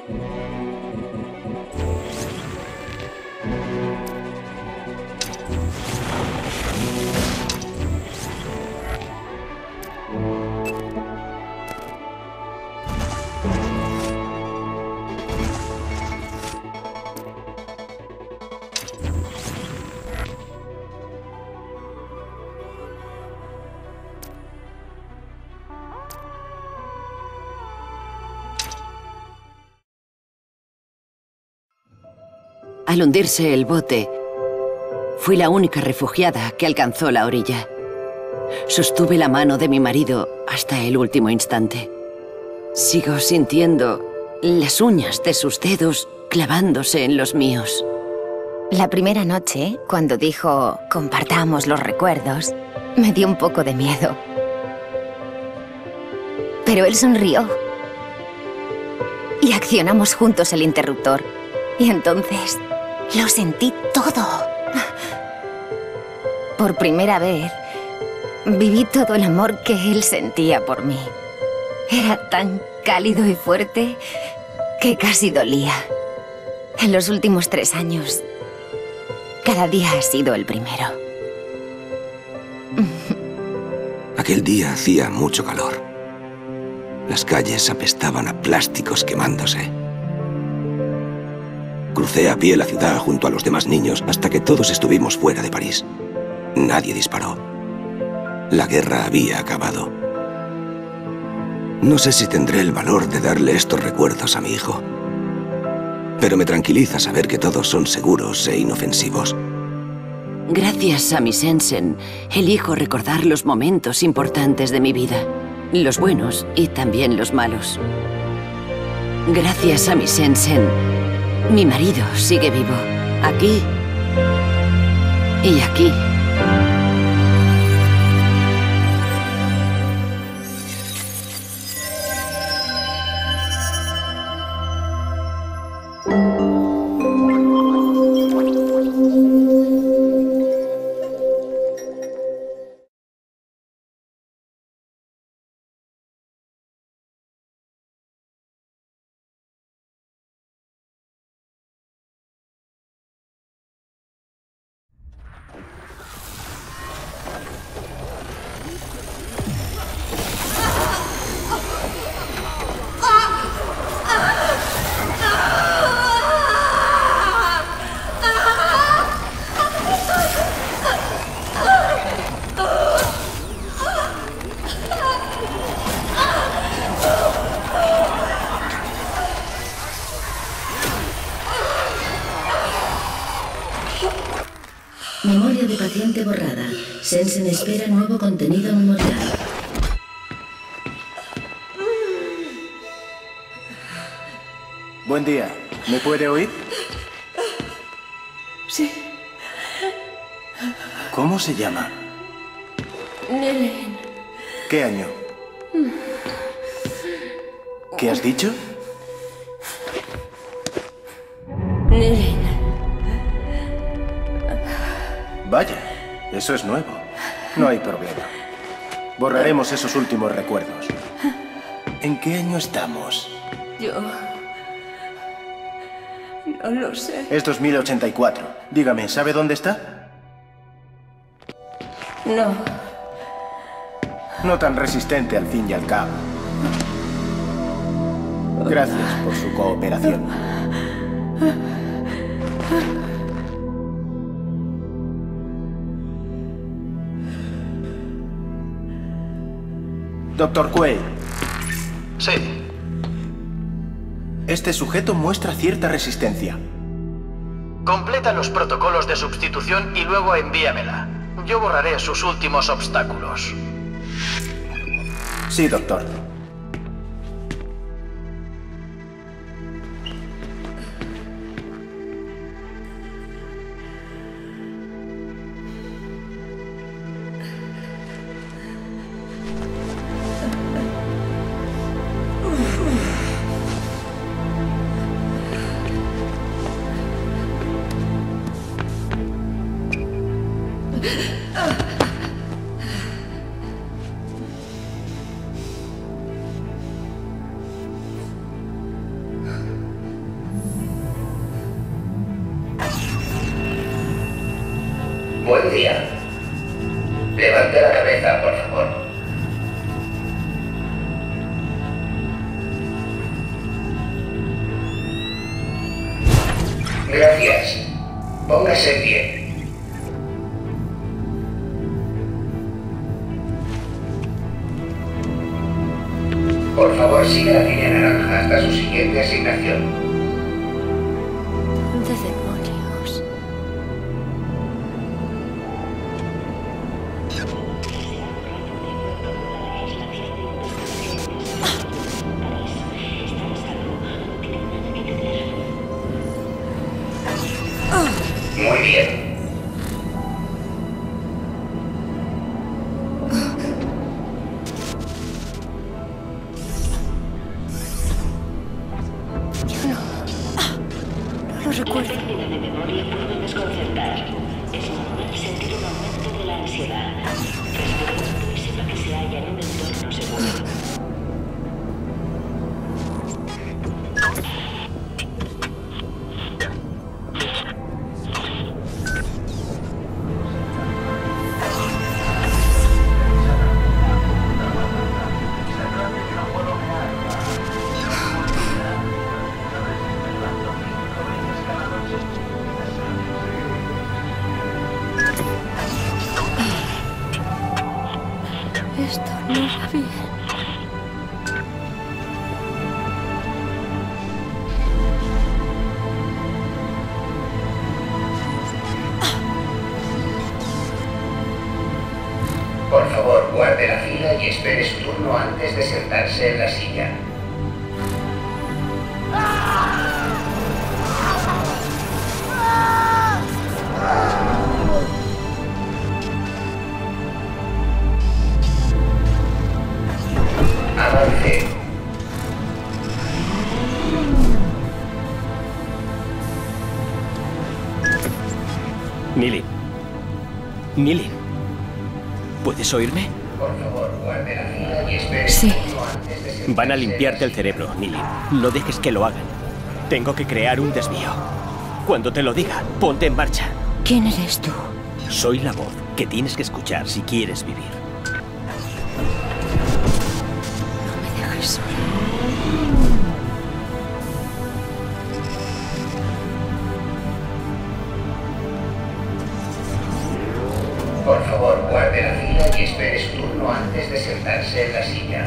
Al hundirse el bote, fui la única refugiada que alcanzó la orilla. Sostuve la mano de mi marido hasta el último instante. Sigo sintiendo las uñas de sus dedos clavándose en los míos. La primera noche, cuando dijo compartamos los recuerdos, me dio un poco de miedo. Pero él sonrió. Y accionamos juntos el interruptor. Y entonces lo sentí todo. Por primera vez, viví todo el amor que él sentía por mí. Era tan cálido y fuerte que casi dolía. En los últimos 3 años, cada día ha sido el primero. Aquel día hacía mucho calor. Las calles apestaban a plásticos quemándose. Crucé a pie la ciudad junto a los demás niños hasta que todos estuvimos fuera de París. Nadie disparó. La guerra había acabado. No sé si tendré el valor de darle estos recuerdos a mi hijo, pero me tranquiliza saber que todos son seguros e inofensivos. Gracias a mi Sensen, elijo recordar los momentos importantes de mi vida, los buenos y también los malos. Gracias a mi Sensen, mi marido sigue vivo, aquí y aquí. Memoria de paciente borrada. Sensen espera nuevo contenido memorial. Buen día. ¿Me puede oír? Sí. ¿Cómo se llama? Nelen. ¿Qué año? ¿Qué has dicho? Nelen. Vaya, eso es nuevo. No hay problema. Borraremos esos últimos recuerdos. ¿En qué año estamos? Yo... no lo sé. Es 2084. Dígame, ¿sabe dónde está? No. No tan resistente al fin y al cabo. Gracias por su cooperación. Dr. Quaid. Sí. Este sujeto muestra cierta resistencia. Completa los protocolos de sustitución y luego envíamela. Yo borraré sus últimos obstáculos. Sí, doctor. Buen día. Levante la cabeza, por favor. Gracias. Póngase en pie. Por favor, siga la línea naranja hasta su siguiente asignación. ¿Dónde demonios? Muy bien. No lo recuerdo. De memoria pueden desconcertar. Es normal sentir un aumento de la ansiedad. Respire y sepa que se halla en un entorno seguro. Esto no va bien. Por favor, guarde la fila y espere su turno antes de sentarse en la silla. Avance. Nilin. Nilin. ¿Puedes oírme? Por favor, guarde la fila y espere Sí. su turno antes de sentarse. Van a limpiarte el cerebro, Nilin. No dejes que lo hagan. Tengo que crear un desvío. Cuando te lo diga, ponte en marcha. ¿Quién eres tú? Soy la voz que tienes que escuchar si quieres vivir. No me dejes sola. Por favor, guarde la fila y espere su turno antes de sentarse en la silla.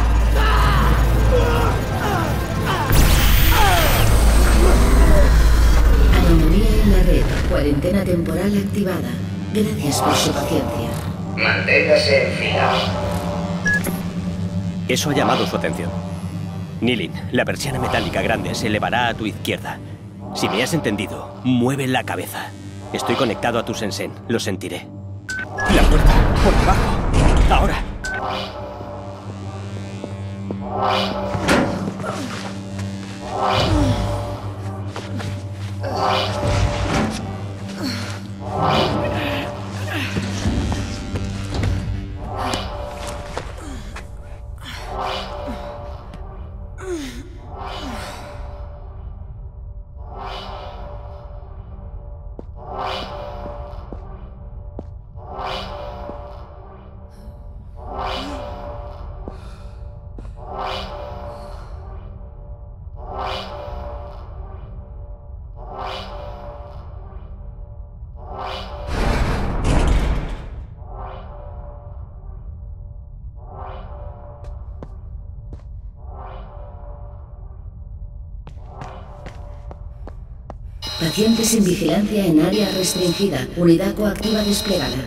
Anomalía en la red. Cuarentena temporal activada. Gracias por su paciencia. Manténgase en fila. Eso ha llamado su atención. Nilin, la persiana metálica grande se elevará a tu izquierda. Si me has entendido, mueve la cabeza. Estoy conectado a tu Sensen, lo sentiré. La puerta, por debajo. Ahora. Pacientes en vigilancia en área restringida. Unidad coactiva desplegada.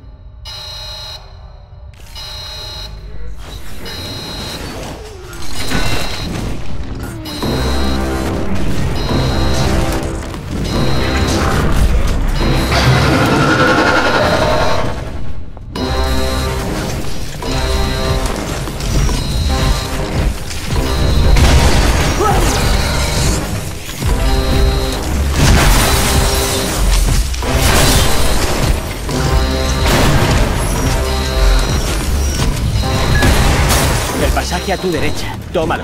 A tu derecha. Tómalo.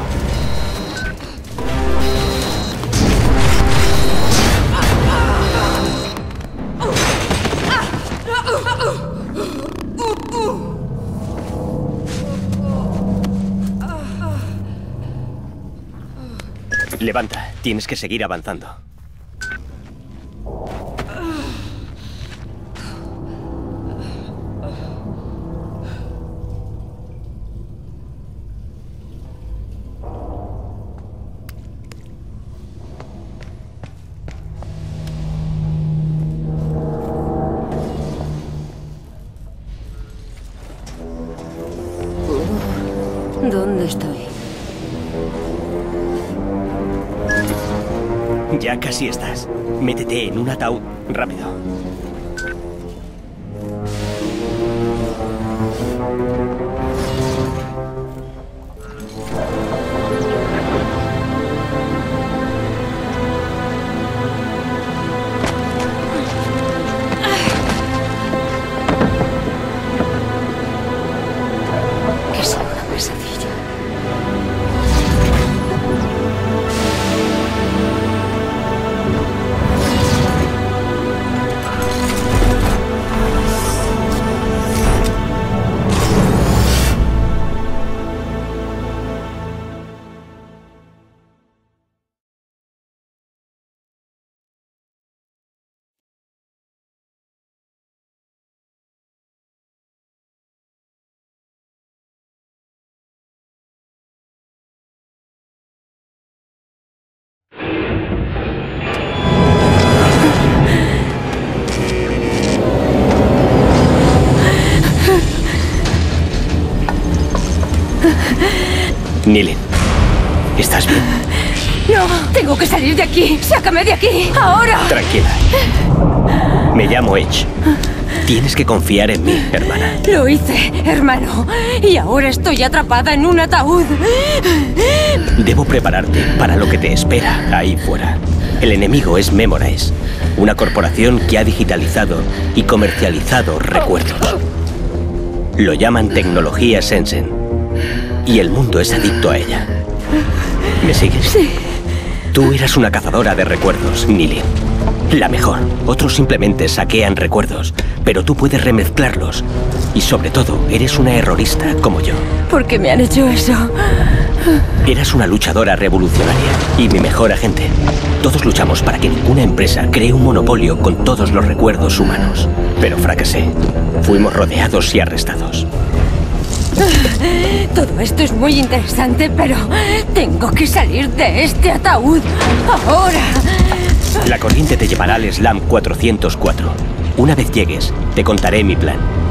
Levanta, tienes que seguir avanzando. ¿Dónde estoy? Ya casi estás. Métete en un ataúd. Rápido. Que sea una pesadilla. Nilin, ¿estás bien? ¡No! ¡Tengo que salir de aquí! ¡Sácame de aquí! ¡Ahora! Tranquila. Me llamo Edge. Tienes que confiar en mí, hermana. Lo hice, hermano. Y ahora estoy atrapada en un ataúd. Debo prepararte para lo que te espera ahí fuera. El enemigo es Memorize, una corporación que ha digitalizado y comercializado recuerdos. Lo llaman tecnología Sensen. Y el mundo es adicto a ella. ¿Me sigues? Sí. Tú eras una cazadora de recuerdos, Nilin. La mejor. Otros simplemente saquean recuerdos, pero tú puedes remezclarlos. Y sobre todo, eres una errorista como yo. ¿Por qué me han hecho eso? Eras una luchadora revolucionaria y mi mejor agente. Todos luchamos para que ninguna empresa cree un monopolio con todos los recuerdos humanos. Pero fracasé. Fuimos rodeados y arrestados. Todo esto es muy interesante, pero tengo que salir de este ataúd ahora. La corriente te llevará al Slam 404. Una vez llegues, te contaré mi plan.